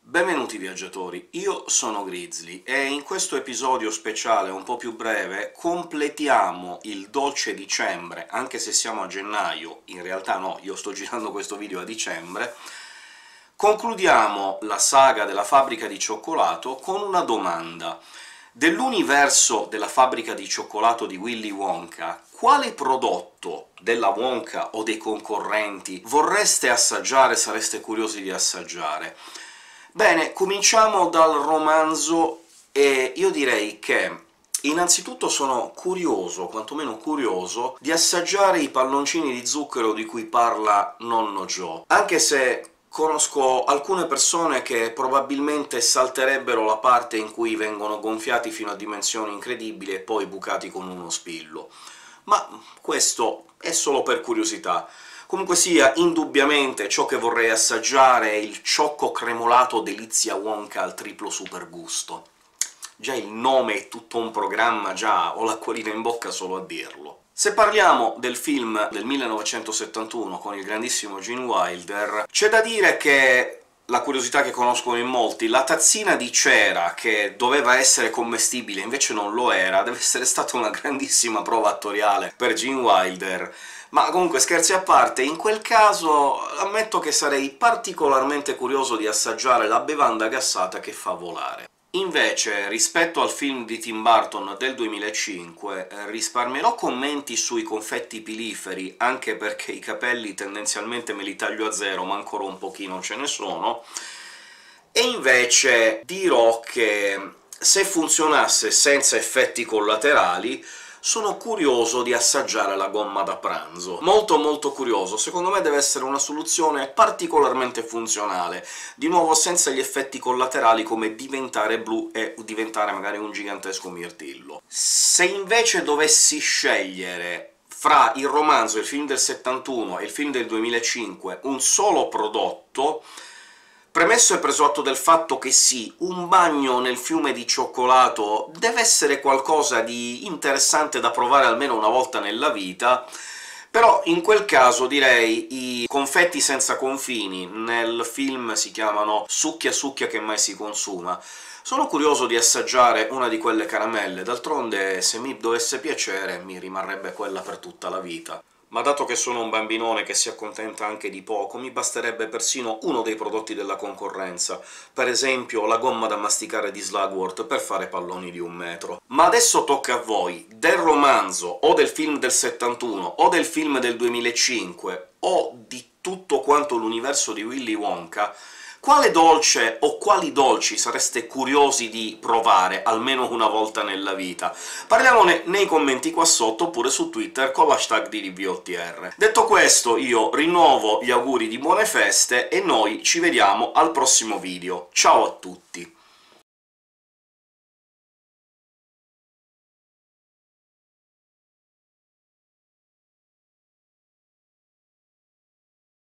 Benvenuti viaggiatori, io sono Grizzly e in questo episodio speciale un po' più breve completiamo il dolce dicembre, anche se siamo a gennaio, in realtà no, io sto girando questo video a dicembre. Concludiamo la saga della fabbrica di cioccolato con una domanda. Dell'universo della fabbrica di cioccolato di Willy Wonka, quale prodotto della Wonka o dei concorrenti vorreste assaggiare, sareste curiosi di assaggiare? Bene, cominciamo dal romanzo, e io direi che innanzitutto sono curioso, quantomeno curioso, di assaggiare i palloncini di zucchero di cui parla nonno Joe, anche se conosco alcune persone che probabilmente salterebbero la parte in cui vengono gonfiati fino a dimensioni incredibili e poi bucati con uno spillo. Ma questo è solo per curiosità. Comunque sia, indubbiamente ciò che vorrei assaggiare è il ciocco cremolato Delizia Wonka al triplo supergusto. Già il nome è tutto un programma, già ho l'acquolina in bocca solo a dirlo. Se parliamo del film del 1971 con il grandissimo Gene Wilder, c'è da dire che la curiosità che conoscono in molti, la tazzina di cera che doveva essere commestibile invece non lo era, deve essere stata una grandissima prova attoriale per Gene Wilder. Ma comunque, scherzi a parte, in quel caso ammetto che sarei particolarmente curioso di assaggiare la bevanda gassata che fa volare. Invece, rispetto al film di Tim Burton del 2005, risparmierò commenti sui confetti piliferi, anche perché i capelli tendenzialmente me li taglio a zero, ma ancora un pochino ce ne sono, e invece dirò che se funzionasse senza effetti collaterali sono curioso di assaggiare la gomma da pranzo. Molto curioso, secondo me deve essere una soluzione particolarmente funzionale, di nuovo senza gli effetti collaterali come diventare blu e diventare magari un gigantesco mirtillo. Se invece dovessi scegliere fra il romanzo, il film del 71 e il film del 2005, un solo prodotto, premesso e preso atto del fatto che sì, un bagno nel fiume di cioccolato deve essere qualcosa di interessante da provare almeno una volta nella vita, però in quel caso direi i confetti senza confini, nel film si chiamano Succhia Succhia che mai si consuma. Sono curioso di assaggiare una di quelle caramelle, d'altronde se mi dovesse piacere mi rimarrebbe quella per tutta la vita. Ma dato che sono un bambinone che si accontenta anche di poco, mi basterebbe persino uno dei prodotti della concorrenza, per esempio la gomma da masticare di Slugworth per fare palloni di 1 metro. Ma adesso tocca a voi, del romanzo, o del film del 71, o del film del 2005, o di tutto quanto l'universo di Willy Wonka, quale dolce o quali dolci sareste curiosi di provare almeno una volta nella vita? Parliamone nei commenti qua sotto, oppure su Twitter con l'hashtag di DVOTR. Detto questo, io rinnovo gli auguri di buone feste e noi ci vediamo al prossimo video. Ciao a tutti!